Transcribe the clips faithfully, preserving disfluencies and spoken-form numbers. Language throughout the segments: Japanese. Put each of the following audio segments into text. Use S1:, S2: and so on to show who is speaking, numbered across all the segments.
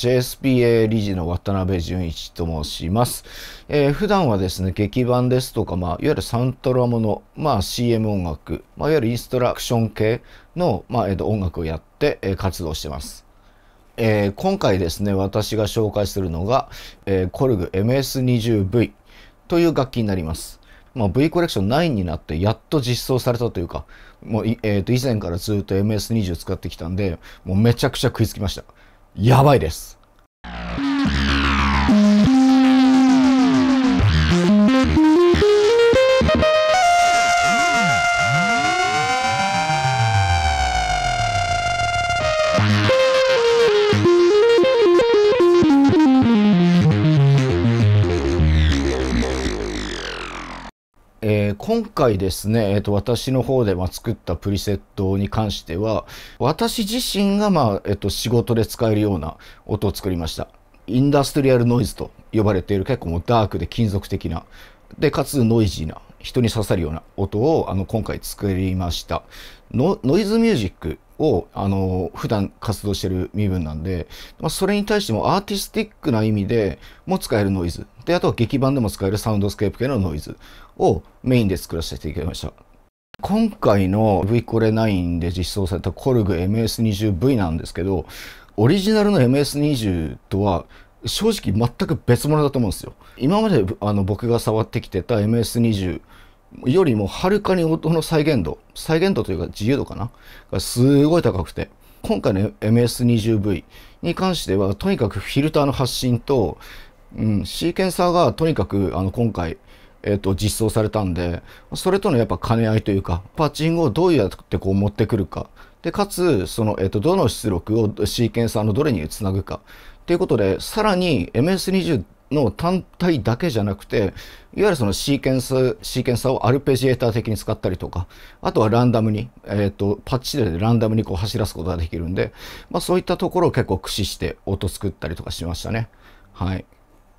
S1: ジェイエスピーエー 理事の渡辺淳一と申します。えー、普段はですね、劇版ですとか、まあ、いわゆるサントラもの、まあ、シーエム 音楽、まあ、いわゆるインストラクション系の、まあ、えーと、音楽をやって、えー、活動してます。えー、今回ですね、私が紹介するのが、えー、コルグ エムエスにじゅうブイ という楽器になります。まあ、V コレクションナインになってやっと実装されたというか、もう、えー、と以前からずっと エムエスにじゅう 使ってきたんで、もうめちゃくちゃ食いつきました。やばいです。えー、今回ですね、えーと、私の方でまあ作ったプリセットに関しては、私自身がまあ、えーと、仕事で使えるような音を作りました。インダストリアルノイズと呼ばれている結構もうダークで金属的な、で、かつノイジーな、人に刺さるような音をあの今回作りました。ノ、ノイズミュージックをあの普段活動している身分なんで、まあ、それに対してもアーティスティックな意味でも使えるノイズで、あとは劇版でも使えるサウンドスケープ系のノイズをメインで作らせていただきました。今回の V コレナインで実装されたコルグ エムエスにじゅうブイ なんですけど、オリジナルの エムエスにじゅう とは正直全く別物だと思うんですよ。今まであの僕が触ってきてた エムエスにじゅう よりもはるかに音の再現度、再現度というか自由度かながすごい高くて、今回の エムエスにじゅうブイ に関してはとにかくフィルターの発信と、うん、シーケンサーがとにかくあの今回えー、と実装されたんで、それとのやっぱ兼ね合いというか、パッチングをどうやってこう持ってくるかで、かつその、えー、とどの出力をシーケンサーのどれにつなぐかということで、さらに エムエスにじゅう の単体だけじゃなくて、いわゆるそのシーケンスシーケンサーをアルペジエーター的に使ったりとか、あとはランダムに、えー、とパッチでランダムにこう走らすことができるんで、まあ、そういったところを結構駆使して音作ったりとかしましたね。はい。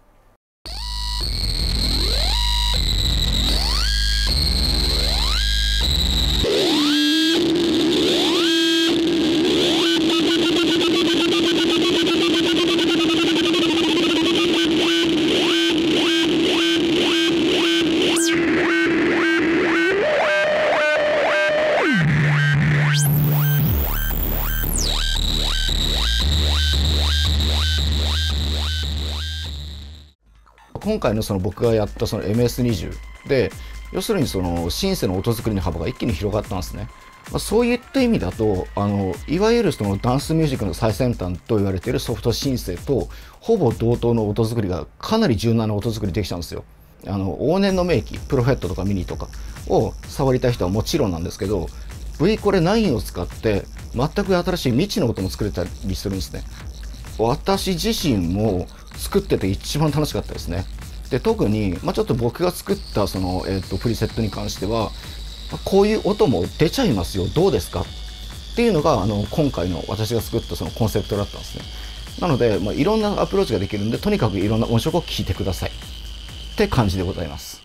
S1: 今回のその僕がやったその エムエスにじゅう で、要するにそのシンセの音作りの幅が一気に広がったんですね。まあ、そういった意味だと、あのいわゆるそのダンスミュージックの最先端と言われているソフトシンセとほぼ同等の音作りがかなり柔軟な音作りできたんですよ。あの往年の名機プロフェットとかミニとかを触りたい人はもちろんなんですけど、 V コレナインを使って全く新しい未知の音も作れたりするんですね。私自身も作ってて一番楽しかったですね。で、特に、まあ、ちょっと僕が作ったその、えー、とプリセットに関しては、こういう音も出ちゃいますよ、どうですかっていうのがあの今回の私が作ったそのコンセプトだったんですね。なので、まあ、いろんなアプローチができるんで、とにかくいろんな音色を聴いてくださいって感じでございます。